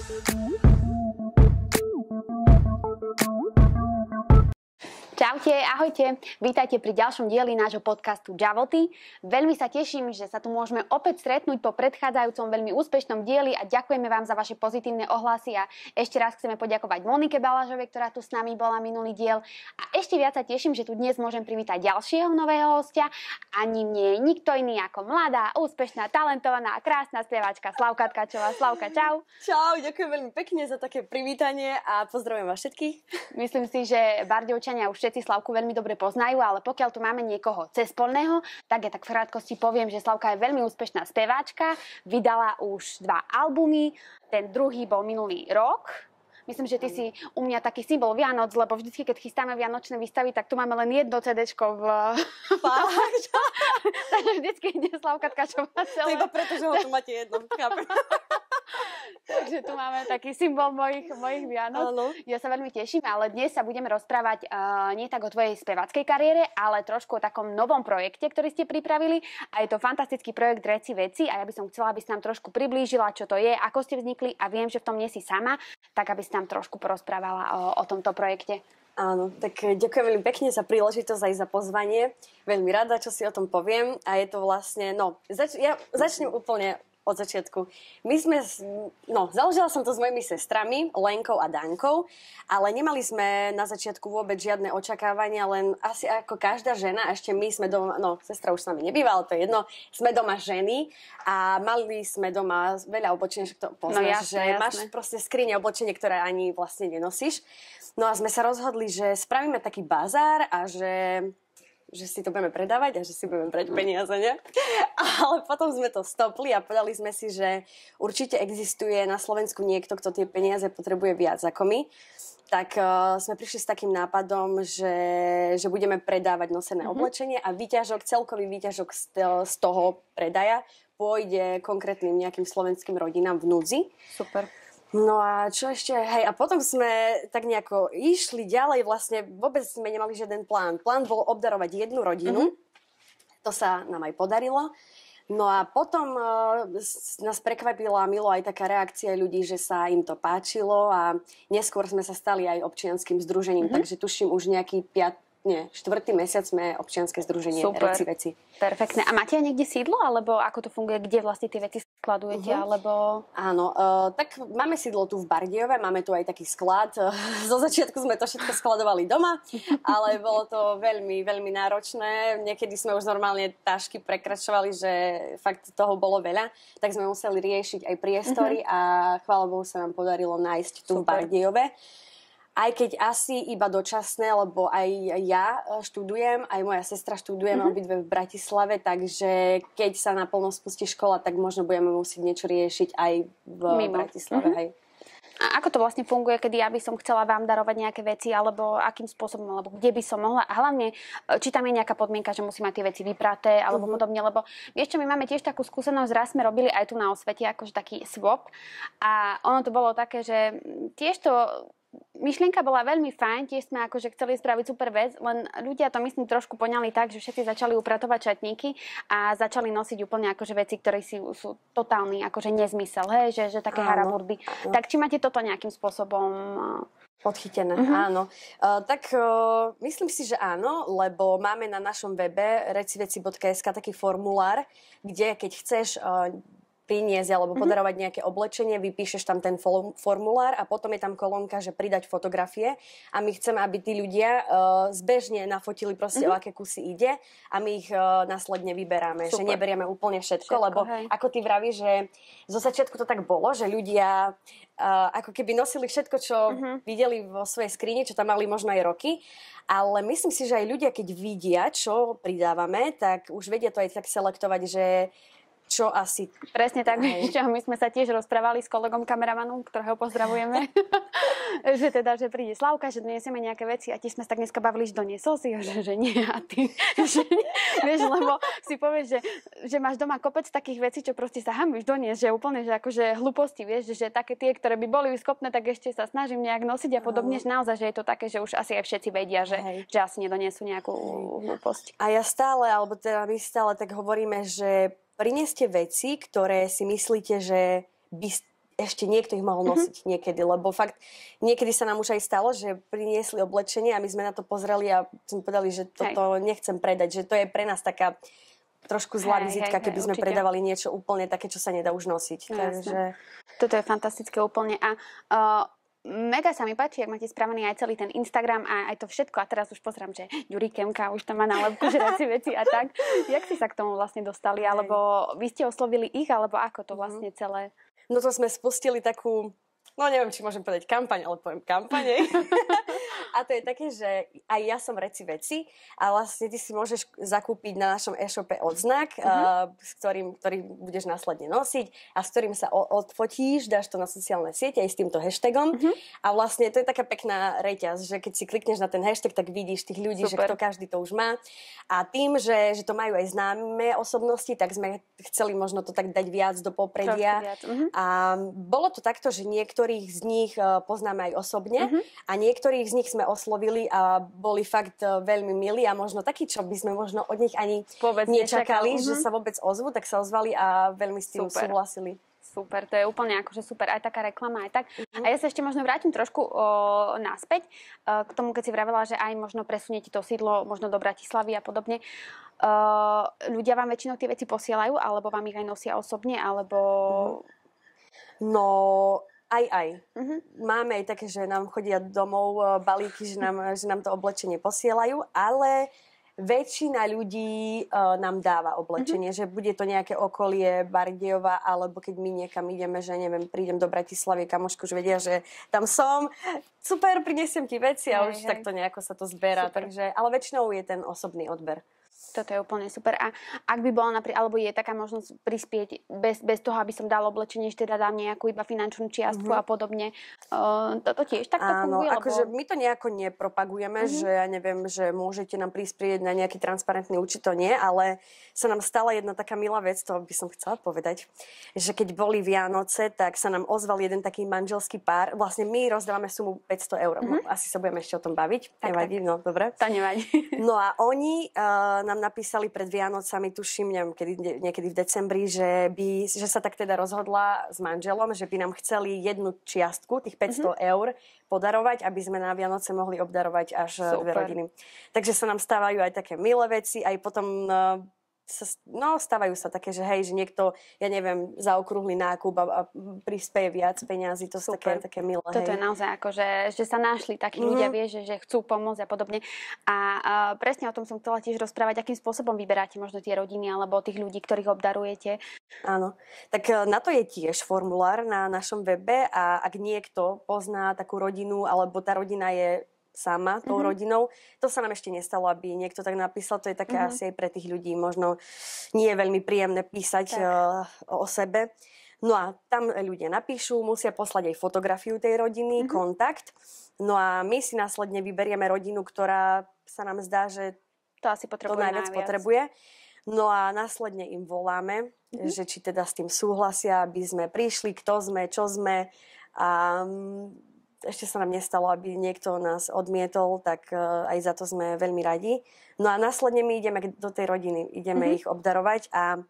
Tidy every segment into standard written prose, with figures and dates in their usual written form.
Čaute, ahojte, vítajte pri ďalšom dieli nášho podcastu Javoty. Veľmi sa teším, že sa tu môžeme opäť stretnúť po predchádzajúcom veľmi úspešnom dieli a ďakujeme vám za vaše pozitívne ohlasy a ešte raz chceme poďakovať Monike Balažovej, ktorá tu s nami bola minulý diel a ešte viac sa teším, že tu dnes môžem privítať ďalšieho nového hostia. Ani nie je nikto iný ako mladá, úspešná, talentovaná a krásna spievačka Slavka Tkačová. Slavka, čau. Čau, ďakujem veľmi pekne za také privítanie a pozdravujem vás všetkých. Myslím si, že Bardejovčania už všetci Slavku veľmi dobre poznajú, ale pokiaľ tu máme niekoho cezpolného, tak ja tak v krátkosti poviem, že Slavka je veľmi úspešná speváčka, vydala už 2 albumy, ten druhý bol minulý rok. Myslím, že ty si u mňa taký symbol Vianoc, lebo vždycky, keď chystáme vianočné výstavy, tak tu máme len jedno CDčko v... Takže vždycky ide Slavka Tkačová celé. To iba preto, že ho tu máte jedno. Takže tu máme taký symbol mojich Vianoc. Áno. Ja sa veľmi teším, ale dnes sa budeme rozprávať nie tak o tvojej speváckej kariére, ale trošku o takom novom projekte, ktorý ste pripravili. A je to fantastický projekt Reci veci a ja by som chcela, aby si nám trošku priblížila, čo to je, ako ste vznikli a viem, že v tom nie si sama, tak aby si nám trošku porozprávala o tomto projekte. Áno, tak ďakujem veľmi pekne za príležitosť aj za pozvanie. Veľmi rada, čo si o tom poviem. A je to vlastne, ja začnem úplne od začiatku. Založila som to s mojimi sestrami, Lenkou a Dankou, ale nemali sme na začiatku vôbec žiadne očakávania, len asi ako každá žena, a ešte my sme doma, sestra už s nami nebýva, ale to je jedno, sme doma ženy a mali sme doma veľa oblečenia, že to poznáš, jasné. Máš proste skrine oblečenie, ktoré ani vlastne nenosíš. No a sme sa rozhodli, že spravíme taký bazár a že si to budeme predávať a že si budeme brať peniaze, nie? Ale potom sme to stopli a povedali sme si, že určite existuje na Slovensku niekto, kto tie peniaze potrebuje viac ako my. Tak sme prišli s takým nápadom, že budeme predávať nosené oblečenie a celkový výťažok z toho predaja pôjde konkrétnym nejakým slovenským rodinám v núdzi. Super. No a čo ešte? A potom sme tak nejako išli ďalej, vlastne vôbec sme nemali žiaden plán. Plán bol obdarovať jednu rodinu, To sa nám aj podarilo. No a potom nás prekvapila milo aj taká reakcia ľudí, že sa im to páčilo a neskôr sme sa stali aj občianskym združením, takže tuším už nejaký 4. mesiac sme občianske združenie Reci veci. Perfektne. A máte aj niekde sídlo, alebo ako to funguje, kde vlastne tie veci skladujete, alebo... Áno, tak máme sídlo tu v Bardejove, máme tu aj taký sklad. Zo začiatku sme to všetko skladovali doma, ale bolo to veľmi, veľmi náročné. Niekedy sme už normálne tašky prekračovali, že fakt toho bolo veľa, tak sme museli riešiť aj priestory a chvála Bohu sa nám podarilo nájsť tu v Bardejove. Aj keď asi iba dočasné, lebo aj ja študujem, aj moja sestra študujeme obidve v Bratislave, takže keď sa naplno spustí škola, tak možno budeme musieť niečo riešiť aj v Bratislave. Hej. A ako to vlastne funguje, kedy ja by som chcela vám darovať nejaké veci, alebo akým spôsobom, alebo kde by som mohla? A hlavne, či tam je nejaká podmienka, že musí mať tie veci vypraté, alebo podobne, lebo vieš čo, my máme tiež takú skúsenosť, raz sme robili aj tu na Osvete, akože taký swap. A ono to bolo také, že tiež to... Myšlienka bola veľmi fajn, tiež sme akože chceli spraviť super vec, len ľudia to myslím trošku poňali tak, že všetci začali upratovať šatníky a začali nosiť úplne akože veci, ktoré sú totálny akože nezmysel, že také haraburdy. Tak či máte toto nejakým spôsobom podchytené? Áno. Myslím si, že áno, lebo máme na našom webe reciveci.sk taký formulár, kde keď chceš priniesť alebo podarovať nejaké oblečenie, vypíšeš tam ten formulár a potom je tam kolónka, že pridať fotografie a my chceme, aby tí ľudia zbežne nafotili proste o aké kusy ide a my ich následne vyberáme, že neberieme úplne všetko lebo ako ty vravíš, že zo začiatku to tak bolo, že ľudia ako keby nosili všetko, čo videli vo svojej skrini, čo tam mali možno aj roky, ale myslím si, že aj ľudia, keď vidia, čo pridávame, tak už vedia to aj tak selektovať, že čo asi... Presne tak, čo my sme sa tiež rozprávali s kolegom kameramanom, ktorého pozdravujeme, že príde Slavka, že donesieme nejaké veci a tiež sme sa tak dneska bavili, že doniesol si ho, že nie a ty, že vieš, lebo si povieš, že máš doma kopec takých vecí, čo proste sa hambíš doniesť, že úplne, že akože hlúposti, vieš, že také tie, ktoré by boli schopné, tak ešte sa snažím nejak nosiť a podobne, že naozaj, že je to také, že už asi aj všetci vedia, že asi nedoniesú nejakú hlúposť. A ja stále, alebo teda my stále tak hovoríme, že prineste veci, ktoré si myslíte, že by ešte niekto ich mohol nosiť niekedy, lebo fakt niekedy sa nám už aj stalo, že priniesli oblečenie a my sme na to pozreli a sme povedali, že toto nechcem predať, že to je pre nás taká trošku zlá vizitka, keby sme predávali niečo úplne také, čo sa nedá už nosiť. Takže... Toto je fantastické úplne a mega sa mi páči, ak máte spravený aj celý ten Instagram a aj to všetko. A teraz už pozerám, že Jurikemka už tam má nálepku, že si veci a tak. Jak ste sa k tomu vlastne dostali? Alebo vy ste oslovili ich, alebo ako to vlastne celé? No to sme spustili takú, no neviem, či môžem povedať kampaň, ale poviem kampane. A to je také, že aj ja som Reci veci a vlastne ty si môžeš zakúpiť na našom e-shope odznak, ktorý budeš následne nosiť a s ktorým sa odfotíš, dáš to na sociálne siete aj s týmto hashtagom. A vlastne to je taká pekná reťaz, že keď si klikneš na ten hashtag, tak vidíš tých ľudí, že kto každý to už má. A tým, že to majú aj známe osobnosti, tak sme chceli možno to tak dať viac do popredia. A bolo to takto, že niektorých z nich poznáme aj osobne a niektorých z nich sme oslovili a boli fakt veľmi milí a možno takí, čo by sme možno od nich ani nečakali, že sa vôbec ozvú, tak sa ozvali a veľmi s tým súhlasili. Super, to je úplne akože super, aj taká reklama, aj tak. A ja sa ešte možno vrátim trošku naspäť k tomu, keď si vravela, že aj možno presuniete to sídlo možno do Bratislavy a podobne. Ľudia vám väčšinou tie veci posielajú, alebo vám ich aj nosia osobne, alebo... No... Aj. Máme aj také, že nám chodia domov balíky, že nám to oblečenie posielajú, ale väčšina ľudí nám dáva oblečenie, že bude to nejaké okolie Bardejova, alebo keď my niekam ideme, že neviem, prídem do Bratislavy, kamošku už vedia, že tam som, super, prinesiem ti veci a už takto nejako sa to zberá. Takže, ale väčšinou je ten osobný odber. Toto je úplne super. A ak by bola napríklad, alebo je taká možnosť prispieť bez toho, aby som dala oblečenie, že teda dám nejakú iba finančnú čiastku a podobne. Toto tiež takto funguje? Áno, akože my to nejako nepropagujeme, že ja neviem, že môžete nám prispieť na nejaký transparentný účet, to nie, ale sa nám stala jedna taká milá vec, to by som chcela povedať, že keď boli Vianoce, tak sa nám ozval jeden taký manželský pár. Vlastne my rozdávame sumu 500 eur. Asi sa budeme ešte o tom baviť. Nevadí, no dobre. To nevadí. No a oni nám napísali pred Vianocami, tuším, neviem, niekedy v decembri, že sa tak teda rozhodla s manželom, že by nám chceli jednu čiastku, tých 500 eur, podarovať, aby sme na Vianoce mohli obdarovať až 2 rodiny. Takže sa nám stávajú aj také milé veci, aj potom stávajú sa také, že hej, že niekto, ja neviem, zaokrúhli nákup a prispieje viac peňazí, to sú také milé. Toto je naozaj ako, že sa našli takí ľudia, vieš, že chcú pomôcť a podobne. A presne o tom som chcela tiež rozprávať, akým spôsobom vyberáte možno tie rodiny alebo tých ľudí, ktorých obdarujete. Áno, tak na to je tiež formulár na našom webe a ak niekto pozná takú rodinu alebo tá rodina je sama tou rodinou. To sa nám ešte nestalo, aby niekto tak napísal. To je také asi aj pre tých ľudí možno nie je veľmi príjemné písať o sebe. No a tam ľudia napíšu, musia poslať aj fotografiu tej rodiny, kontakt. No a my si následne vyberieme rodinu, ktorá sa nám zdá, že to asi najviac potrebuje. No a následne im voláme, že či teda s tým súhlasia, aby sme prišli, kto sme, čo sme. A ešte sa nám nestalo, aby niekto nás odmietol, tak aj za to sme veľmi radi. No a následne my ideme do tej rodiny, ideme ich obdarovať a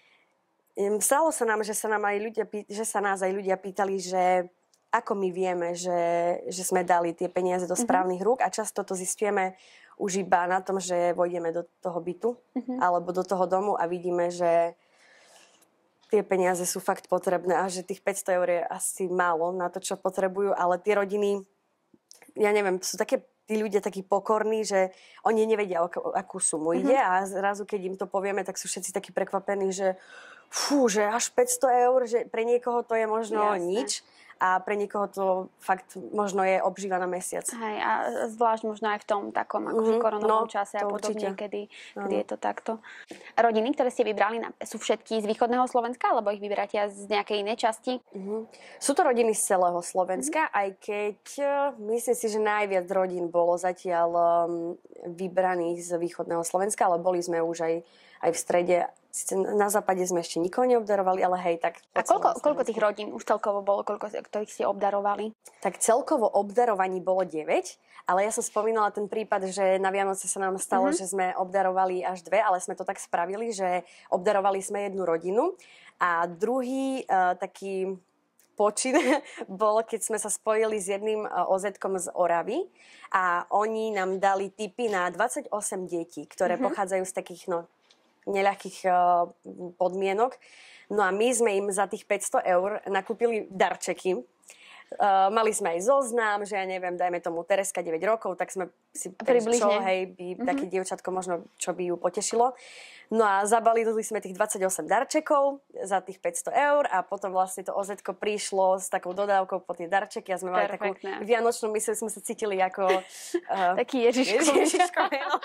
stalo sa nám, že sa nás aj ľudia pýtali, že ako my vieme, že sme dali tie peniaze do správnych rúk a často to zistíme už iba na tom, že vojdeme do toho bytu alebo do toho domu a vidíme, že tie peniaze sú fakt potrebné a že tých 500 eur je asi málo na to, čo potrebujú, ale tie rodiny, ja neviem, sú také tí ľudia takí pokorní, že oni nevedia, akú sumu ide a zrazu, keď im to povieme, tak sú všetci takí prekvapení, že že až 500 eur, že pre niekoho to je možno nič. A pre niekoho to fakt možno je obživa na mesiac. Hej, a zvlášť možno aj v tom takom akože koronovom čase a podobne, kedy je to takto. Rodiny, ktoré ste vybrali, sú všetky z východného Slovenska, alebo ich vyberáte z nejakej inej časti? Sú to rodiny z celého Slovenska, aj keď myslím si, že najviac rodín bolo zatiaľ vybraných z východného Slovenska, ale boli sme už aj v strede. Na západe sme ešte nikoho neobdarovali, ale hej, tak... A koľko tých rodín už celkovo bolo, ktorých ste obdarovali? Tak celkovo obdarovaní bolo 9, ale ja som spomínala ten prípad, že na Vianoce sa nám stalo, že sme obdarovali až 2, ale sme to tak spravili, že obdarovali sme jednu rodinu a druhý taký počin bol, keď sme sa spojili s jedným OZ-kom z Oravy a oni nám dali tipy na 28 detí, ktoré pochádzajú z takých neľahkých podmienok. No a my sme im za tých 500 eur nakúpili darčeky. Mali sme aj zoznam, že ja neviem, dajme tomu Tereska 9 rokov, tak sme si čo, hej, by také dievčatko možno, čo by ju potešilo. No a zabalili sme tých 28 darčekov za tých 500 eur a potom vlastne to OZ-ko prišlo s takou dodávkou po tie darčeky a sme mali takú vianočnú myseľ, sme sa cítili ako taký Ježiško.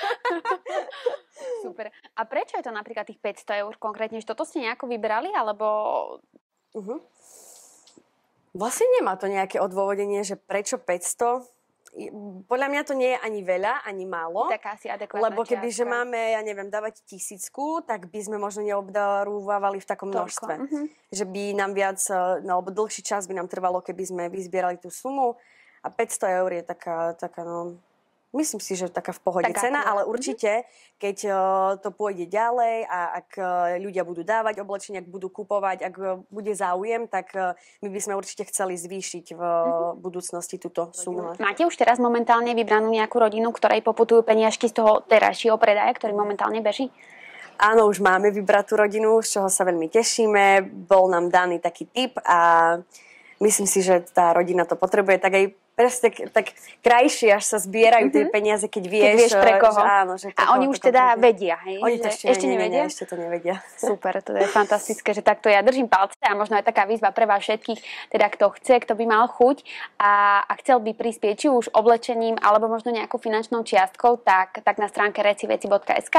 Super. A prečo je to napríklad tých 500 eur konkrétne? Že toto ste nejako vybrali, alebo... Vlastne nemá to nejaké odôvodenie, že prečo 500. Podľa mňa to nie je ani veľa, ani málo. Taká asi adekvátna lebo keby, že máme, ja neviem, dávať 1000, tak by sme možno neobdarúvali v takom množstve. Že by nám viac, alebo dlhší čas by nám trvalo, keby sme vyzbierali tú sumu. A 500 eur je taká myslím si, že taká v pohode cena, ale určite, keď to pôjde ďalej a ak ľudia budú dávať oblečenie, ak budú kupovať, ak bude záujem, tak my by sme určite chceli zvýšiť v budúcnosti túto sumu. Máte už teraz momentálne vybranú nejakú rodinu, ktorej poputujú peniažky z toho terajšieho predaja, ktorý momentálne beží? Áno, už máme vybratú rodinu, z čoho sa veľmi tešíme. Bol nám daný taký tip a myslím si, že tá rodina to potrebuje, tak aj presne tak krajšie, až sa zbierajú tie peniaze, keď vieš pre koho. Že áno, že a oni už teda vedia, hej? Oni to ešte nevedia? Ešte to nevedia. Super, to je fantastické, že takto ja držím palce a možno aj taká výzva pre vás všetkých, teda kto chce, kto by mal chuť a chcel by prispieť či už oblečením alebo možno nejakou finančnou čiastkou, tak na stránke reciveci.sk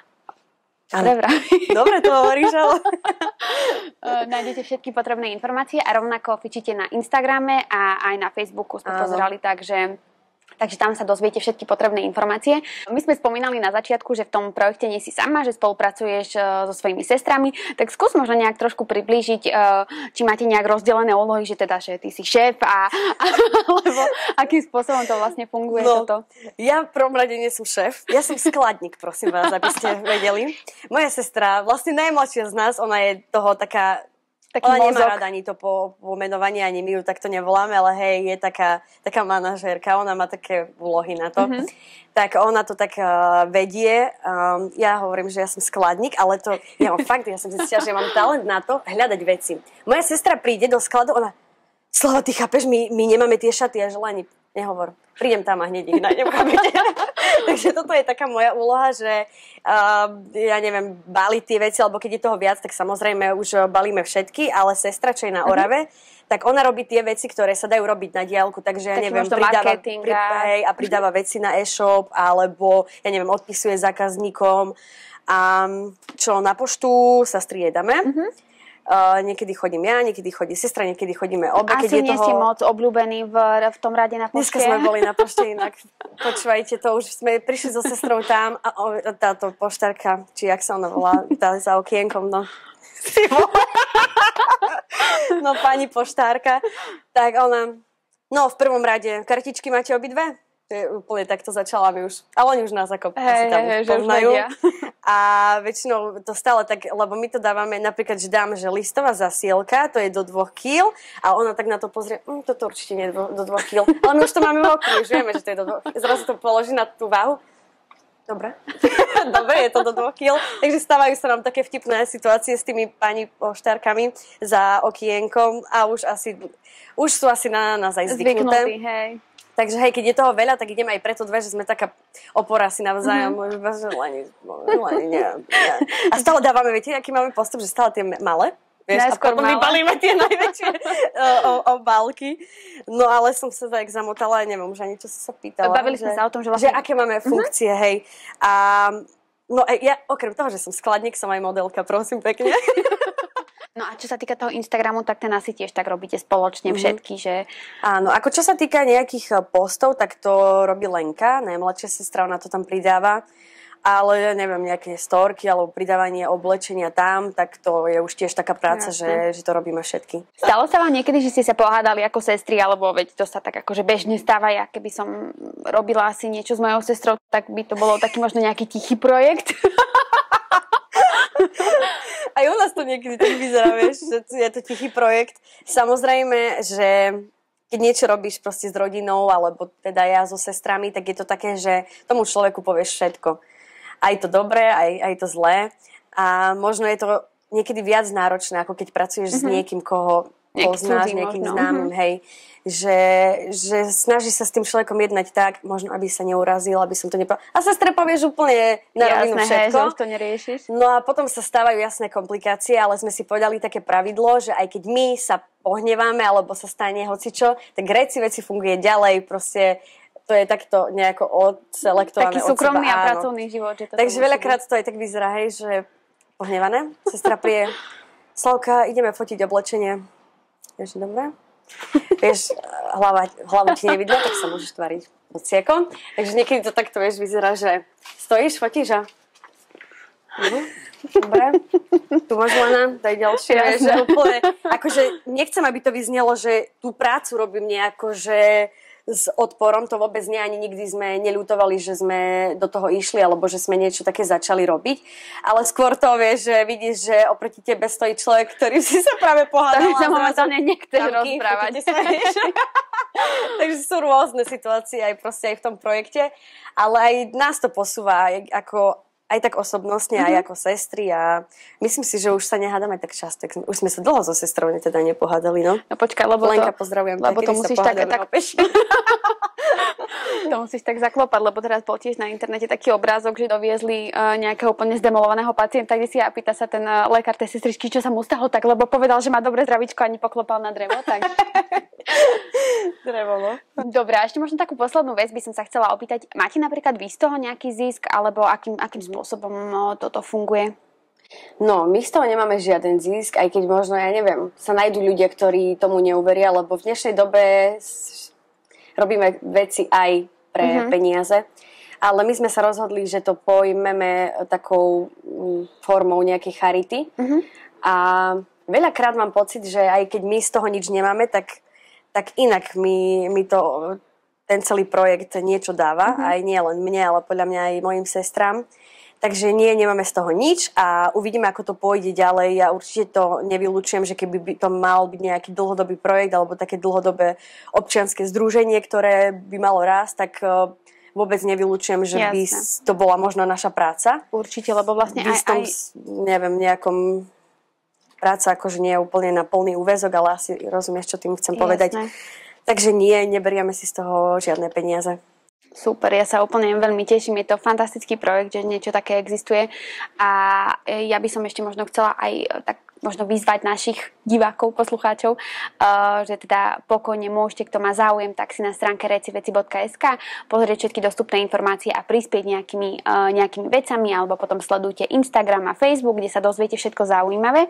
Dobre to hovoríš, ale... Nájdete všetky potrebné informácie a rovnako fičíte na Instagrame a aj na Facebooku sme pozerali, takže tam sa dozviete všetky potrebné informácie. My sme spomínali na začiatku, že v tom projekte nie si sama, že spolupracuješ so svojimi sestrami, tak skús možno nejak trošku priblížiť, či máte nejak rozdelené úlohy, že teda, že ty si šéf alebo akým spôsobom to vlastne funguje toto? Ja v prvom rade nie som šéf, ja som skladník, prosím vás, aby ste vedeli. Moja sestra, vlastne najmladšia z nás, ona je toho taká... Ona nemá rada ani to pomenovanie, ani my ju takto nevoláme, ale hej, je taká manažérka, ona má také úlohy na to. Tak ona to tak vedie. Ja hovorím, že ja som skladník, ale to, ja som zistila, že ja mám talent na to hľadať veci. Moja sestra príde do skladu, ona, Slava, ty chápeš, my nemáme tie šaty, a že Lani, nehovor. Prídem tam a hneď ich nájdem. Takže toto je taká moja úloha, že ja neviem, baliť tie veci, alebo keď je toho viac, tak samozrejme už balíme všetky, ale sestra, čo je na Orave, tak ona robí tie veci, ktoré sa dajú robiť na diaľku, takže ja neviem, pridáva veci na e-shop, alebo ja neviem, odpisuje zákazníkom a čo na poštu sa striedame. Niekedy chodím ja, niekedy chodí sestra, niekedy chodíme obe. Asi nie si moc obľúbený v tom rade na pošte. Dneska sme boli na pošte inak. Počúvajte, to už sme prišli so sestrou tam a táto poštárka, či jak sa ona volá, tá za okienkom, no pani poštárka, tak ona, v prvom rade, kartičky máte obidve? Úplne takto začala mi už. Ale oni už nás ako asi tam už poznajú. A väčšinou to stále tak, lebo my to dávame, napríklad, že dám, že listová zasielka, to je do 2 kg a ona tak na to pozrie, toto určite nie je do 2 kg. Ale my už to máme v okru, už vieme, že to je do 2 kg. Zrazu to položí na tú váhu. Dobre. Dobre, je to do 2 kg. Takže stávajú sa nám také vtipné situácie s tými pani poštárkami za okienkom a už sú asi na nás aj zvyknuté. Hej. Takže hej, keď je toho veľa, tak ideme aj preto dve, že sme taká opora si navzájom. A stále dávame, viete, aký máme postup, že stále tie malé. Vieš, a potom vybalíme tie najväčšie obálky. No ale som sa tak zamotala, neviem už ani čo sa pýtala. Bavili sme sa o tom, že vlastne... Že aké máme funkcie, hej. A ja okrem toho, že som skladník, som aj modelka, prosím pekne. No a čo sa týka toho Instagramu, tak ten asi tiež tak robíte spoločne všetky, že... Áno, ako čo sa týka nejakých postov, tak to robí Lenka, najmladšia sestra, ona to tam pridáva. Ale neviem, nejaké storky alebo pridávanie oblečenia tam, tak to je už tiež taká práca, že to robíme všetky. Stalo sa vám niekedy, že ste sa pohádali ako sestry, alebo veď to sa tak akože bežne stáva, ja keby som robila asi niečo s mojou sestrou, tak by to bolo taký možno nejaký tichý projekt. Aj u nás to niekedy tak vyzerá, vieš, že je to tichý projekt. Samozrejme, že keď niečo robíš proste s rodinou, alebo teda ja so sestrami, tak je to také, že tomu človeku povieš všetko. Aj to dobré, aj to zlé. A možno je to niekedy viac náročné, ako keď pracuješ s niekým, koho poznáš, nejakým známym, hej. Že snaží sa s tým človekom jednať tak, možno aby sa neurazil, aby som to nepovedal. A sestre povieš úplne na rovinu všetko. Hej, že to neriešiš. No a potom sa stávajú jasné komplikácie, ale sme si povedali také pravidlo, že aj keď my sa pohneváme, alebo sa stane hocičo, tak veci funguje ďalej, proste to je takto nejako odselektované taký od seba. Taký súkromný a pracovný život. Že to takže veľakrát to aj tak vyzerá, hej, že pohnevané. Sestra príde, Slavka, ideme fotiť oblečenie. Vieš, dobre? Vieš, hlavu ti nevidno, tak sa môžeš tvariť odciekom. Takže niekedy to takto, vieš, vyzerá, že stojíš, fotíš a... Dobre. Tu máš Lena, daj ďalšie. Vieš, že úplne, akože nechcem, aby to vyznelo, že tú prácu robím nejako, že s odporom, to vôbec nie, ani nikdy sme neľutovali, že sme do toho išli, alebo že sme niečo také začali robiť. Ale skôr to vieš, že vidíš, že oproti tebe stojí človek, ktorý si sa práve pohádal. Ktorý sa momentálne nechceš rozprávať. Takže sú rôzne situácie aj proste aj v tom projekte, ale aj nás to posúva ako aj tak osobnostne, aj ako sestry a myslím si, že už sa nehádame tak často. Už sme sa dlho so sestrou teda nepohádali, no. No počkaj, lebo Lenka, pozdravujem. Lebo to musíš tak to musíš tak zaklopať, lebo teraz bol tiež na internete taký obrázok, že doviezli nejakého úplne zdemolovaného pacienta, kde si a pýta sa ten lekár tej sestričky, čo sa mu stalo, tak lebo povedal, že má dobré zdravíčko, ani poklopal na drevo, tak... Drevo, no. Dobre, a ešte možno takú poslednú vec by som sa chcela opýtať. Máte napríklad vy z toho nejaký zisk, alebo akým spôsobom toto funguje? No, my z toho nemáme žiaden zisk, aj keď možno, ja neviem, sa nájdú ľudia, ktorí tomu neuveria, lebo v dnešnej dobe robíme veci aj pre peniaze. Ale my sme sa rozhodli, že to pojmeme takou formou nejakej charity. A veľakrát mám pocit, že aj keď my z toho nič nemáme, tak inak mi to, ten celý projekt niečo dáva. Aj nie len mne, ale podľa mňa aj mojim sestrám. Takže nemáme z toho nič a uvidíme, ako to pôjde ďalej. Ja určite to nevylučujem, že keby by to mal byť nejaký dlhodobý projekt alebo také dlhodobé občianske združenie, ktoré by malo rásť, tak vôbec nevylučujem, že by to bola možno naša práca. Určite, lebo vlastne neviem, nejakom práca akože nie je úplne na plný úväzok, ale asi rozumieš, čo tým chcem povedať. Takže neberieme si z toho žiadne peniaze. Super, ja sa úplne veľmi teším, je to fantastický projekt, že niečo také existuje a ja by som ešte možno chcela aj tak možno vyzvať našich divákov, poslucháčov, že teda pokojne môžete, kto má záujem, tak si na stránke reciveci.sk pozrieť všetky dostupné informácie a prispieť nejakými vecami, alebo potom sledujte Instagram a Facebook, kde sa dozviete všetko zaujímavé.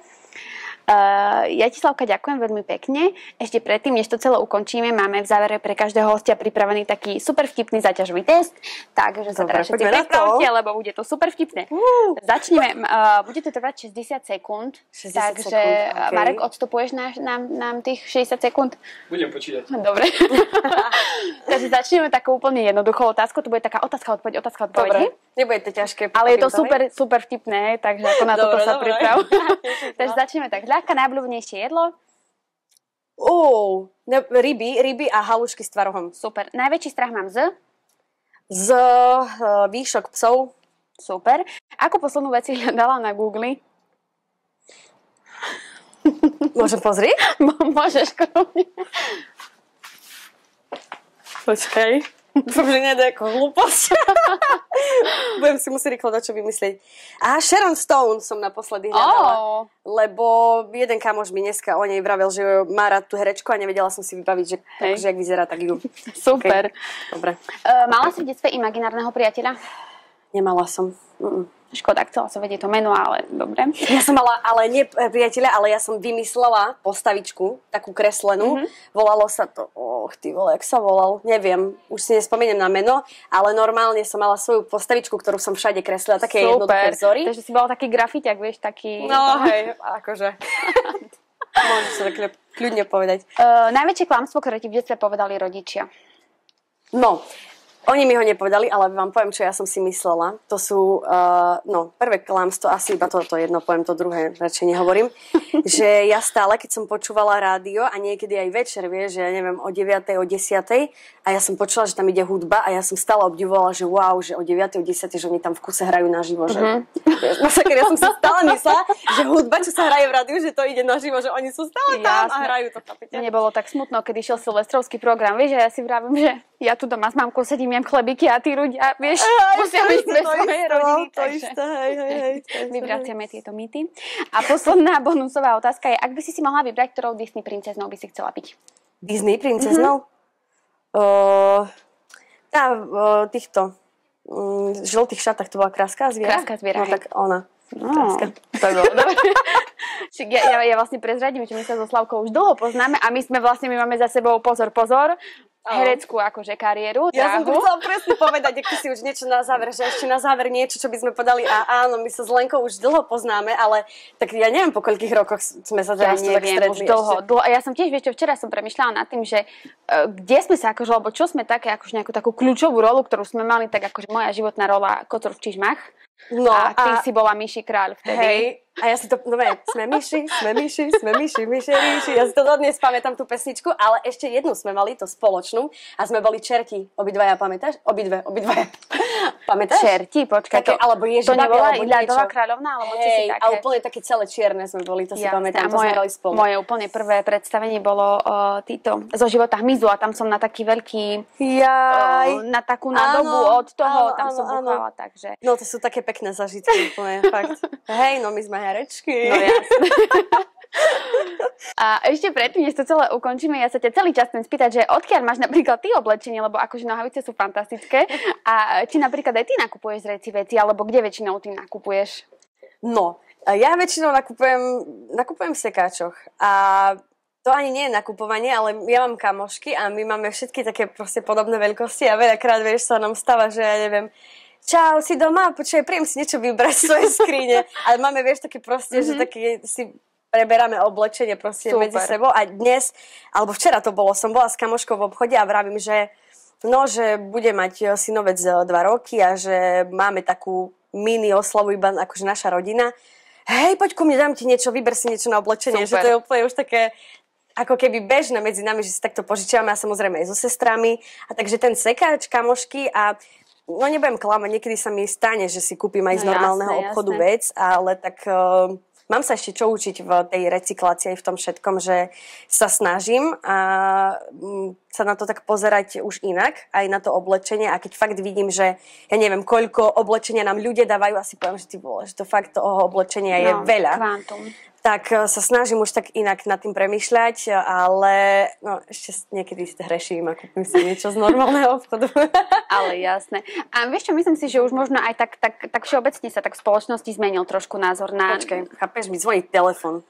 Ja ti, Slavka, ďakujem veľmi pekne. Ešte predtým, než to celé ukončíme, máme v závere pre každého hostia pripravený taký super vtipný záťažový test. Takže sa teda všetci pripravte, lebo bude to super vtipné. Začneme. Bude to trvať 60 sekúnd. Takže, okay. Marek, odstupuješ nám tých 60 sekúnd? Budem počítať. Dobre. Takže začneme takou úplne jednoduchou otázkou. To bude taká otázka-odpoveď. Dobre. Nebude to ťažké. Ale je to super vtipné, takže ako na toto sa priprav. Takže začneme tak. Ľahká najobľúbenejšie jedlo? Ryby a halušky s tvarohom. Super. Najväčší strach mám z výšok psov. Super. Ako poslednú vec si hľadala na Google? Môžem pozrieť? Môžeš, kľudne. Počkaj. Dúfam, že nejde ako hlúposť. Budem si musieť rýchlo čo vymyslieť. Sharon Stone som naposledy hľadala. Lebo jeden kamoš mi dneska o nej vravel, že má rád tú herečku a nevedela som si vybaviť, že akože, jak vyzerá, tak ju. Super. Okay. Dobre. Mala si v detstve imaginárneho priateľa? Nemala som. Škoda, chcela som vedieť to meno, ale dobre. Ja som mala, ale nie priateľa, ale ja som vymyslela postavičku, takú kreslenú. Volalo sa to, ty vole, jak sa volal, neviem, už si nespomeniem na meno, ale normálne som mala svoju postavičku, ktorú som všade kreslila, také jednoduché vzory. Takže si bola taký grafiťak, vieš, taký... No hej, akože. Môžeš sa tak kľudne povedať. Najväčšie klamstvo, ktoré ti v detstve povedali rodičia? No, Oni mi ho nepovedali, ale vám poviem, čo ja som si myslela. To sú, prvé klamstvo, asi iba toto jedno, poviem to druhé, radšej nehovorím, že ja stále, keď som počúvala rádio a niekedy aj večer, vieš, že ja neviem, o 9, o 10 a ja som počula, že tam ide hudba a ja som stále obdivovala, že wow, že o 9, o 10, že oni tam v kuse hrajú naživo, že ja som si stále myslela, že hudba, čo sa hraje v rádiu, že to ide naživo, že oni sú stále tam a hrajú to. Mne bolo tak smutno, keď išiel silvestrovský program, vieš, že ja si vravím, že ja tu doma s mamkou sedím, jem chlebíky a tí ľudia, vieš, musia byť bez svojej rodiny. Takže my vraciame tieto mýty. A posledná bonusová otázka je, ak by si mohla vybrať, ktorou Disney princeznou by si chcela byť? Disney princeznou? Týchto žltých šatách, to bola Kráska zviera? Kráska zviera, no, tak ona. No, to je bolo dobre. Ja vlastne prezradím, že my sa so Slavkou už dlho poznáme a my máme za sebou pozor, hereckú akože kariéru. Ja som to chcela presne povedať, ak si už niečo na záver, že ešte na záver niečo, čo by sme podali a áno, my sa s Lenkou už dlho poznáme, ale tak ja neviem, po koľkých rokoch sme sa teraz tak stretli. Už dlho. A ja som tiež, vieš čo, včera som premýšľala nad tým, že kde sme sa akože, alebo čo sme také, akože nejakú takú kľúčovú rolu, ktorú sme mali, tak akože moja životná rola Kocúr v čižmách. No, a ty si bola Myši kráľ vtedy. Hej, a ja si to, sme myši, myši. Ja si to dodnes pamätám tú pesničku, ale ešte jednu sme mali, to spoločnú, a sme boli čerti. Obidvaja, pamätáš? Obidvaja. Pamätáš? Čerti, počkaj. Také, alebo to nebola Ľadová kráľovná, alebo čo si také? A úplne také celé čierne sme boli, to si pamätám, to sme hrali spolu. Moje úplne prvé predstavenie bolo zo života hmyzu a tam som na taký veľký, na takú nádobu od toho, tam som buchala, takže. No to sú také pekné zažitky, úplne, fakt. Hej, no my sme herečky. No jasne. A ešte predtým, než to celé ukončíme, ja sa ťa celý čas chcem spýtať, že odkiaľ máš napríklad ty oblečenie, lebo akože nohavice sú fantastické a či napríklad aj ty nakupuješ z Reci veci, alebo kde väčšinou ty nakupuješ? No, ja väčšinou nakupujem v sekáčoch a to ani nie je nakupovanie, ale ja mám kamošky a my máme všetky také proste podobné veľkosti a veľakrát, vieš, sa nám stáva, že ja neviem, čau, si doma, počuj, príjem si niečo vybrať z svojej skrine. Ale máme, vieš, také proste, že také si preberáme oblečenie proste medzi sebou. A dnes, alebo včera to bolo, som bola s kamoškou v obchode a vravím, že bude mať synovec 2 roky a že máme takú mini oslavu iba akože naša rodina. Hej, poď ku mne, dám ti niečo, vyber si niečo na oblečenie. Super. Že to je úplne už také ako keby bežné medzi nami, že si takto požičiavame a samozrejme aj so sestrami. A takže ten sekáč, kamošky a nebudem klamať, niekedy sa mi stane, že si kúpim aj z normálneho obchodu vec, ale tak mám sa ešte čo učiť v tej recyklácii, v tom všetkom, že sa snažím a sa na to tak pozerať už inak, aj na to oblečenie a keď fakt vidím, že ja neviem, koľko oblečenia nám ľudia dávajú, asi poviem, že ty vole, že to fakt toho oblečenia je veľa. Kvantum. Tak sa snažím už tak inak nad tým premýšľať, ale ešte niekedy hreším a kúpim si niečo z normálneho obchodu. Ale jasné. A vieš čo, myslím si, že už možno aj tak všeobecne sa tak v spoločnosti zmenil trošku názor na... Počkaj, chápeš, mi zvoní telefon.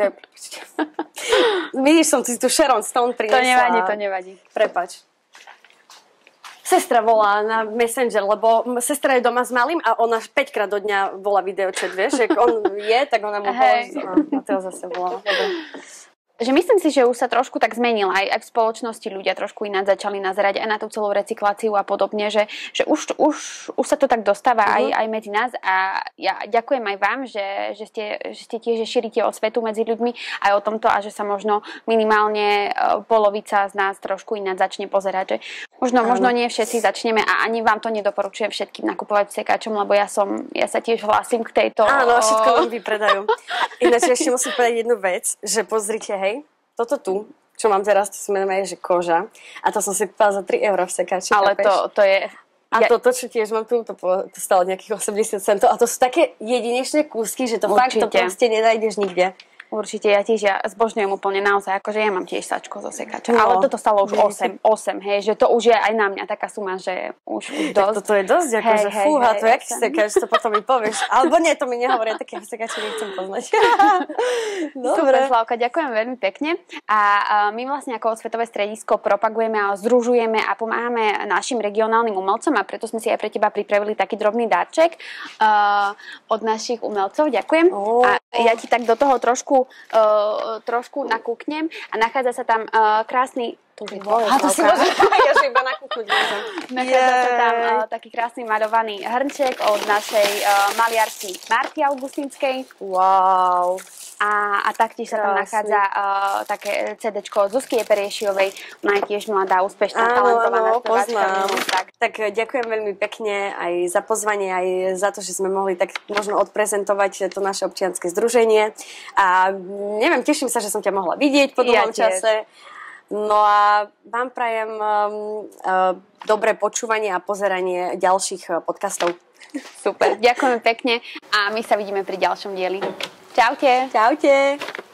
Vidíš, som si tu Sharon Stone priniesla. To nevadí. Prepáč. Sestra volá na Messenger, lebo sestra je doma s malým a ona 5-krát do dňa volá videočet, vieš, že on je, tak ona mu volá. A teraz zase volá. Že myslím si, že už sa trošku tak zmenil aj v spoločnosti ľudia trošku ináč začali nazerať aj na tú celú recykláciu a podobne, že už sa to tak dostáva aj medzi nás a ja ďakujem aj vám, že ste tiež šírite osvetu medzi ľuďmi aj o tomto a že sa možno minimálne polovica z nás trošku ináč začne pozerať, že možno nie všetci začneme a ani vám to nedoporučujem všetkým nakupovať sekáčom, lebo ja sa tiež hlásim k tejto... Áno, všetko vám vypredajú. Ináč ešte musím povedať jednu vec, že pozrite, hej, toto tu, čo mám teraz, to sa menuje, že koža. A to som si kúpala za 3 € v sekáči. Ale to je... A toto, čo tiež mám tu, to stalo nejakých 80 centov. A to sú také jedinečné kúsky, že to fakt to proste nenájdeš nikde. Určite, ja zbožňujem úplne naozaj, akože ja mám tiež sačko zo sekáča, ale toto stalo už 8, hej, že to už je aj na mňa taká suma, že už dosť. Tak toto je dosť, akože fúha, to jaký sekáč, to potom mi povieš, alebo nie, to mi nehovoria, takého sekáča nechcem poznať. Super, Slavka, ďakujem veľmi pekne a my vlastne ako Osvetové stredisko propagujeme a združujeme a pomáhame našim regionálnym umelcom a preto sme si aj pre teba pripravili taký drobný darček od našich umelcov, ďakujem. A ja ti tak do toho trošku trošku nakúknem a nachádza sa tam krásny to si môžem, ja si iba nakúknuť môžem. Nachádza sa tam taký krásny maľovaný hrnček od našej maliarky Marty Augustinskej. Wow. A taktiež sa tam nachádza také CDčko od Zuzky Eperiešiovej. Ona je tiež mladá, úspešná, talentovaná speváčka. Tak ďakujem veľmi pekne aj za pozvanie, aj za to, že sme mohli tak možno odprezentovať to naše občianske združenie. A neviem, teším sa, že som ťa mohla vidieť po dlhom čase. No a vám prajem dobré počúvanie a pozeranie ďalších podcastov. Super, ďakujem pekne a my sa vidíme pri ďalšom dieli. Čaute. Čaute.